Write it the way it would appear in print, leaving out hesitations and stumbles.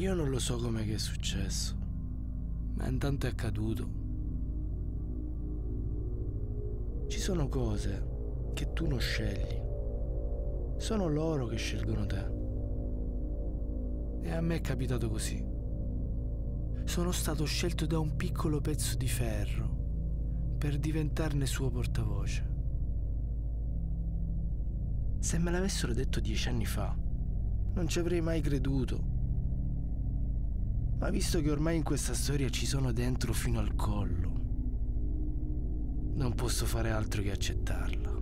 Io non lo so come che è successo, ma intanto è accaduto. Ci sono cose che tu non scegli. Sono loro che scelgono te. E a me è capitato così. Sono stato scelto da un piccolo pezzo di ferro per diventarne suo portavoce. Se me l'avessero detto 10 anni fa, non ci avrei mai creduto. Ma visto che ormai in questa storia ci sono dentro fino al collo, non posso fare altro che accettarla.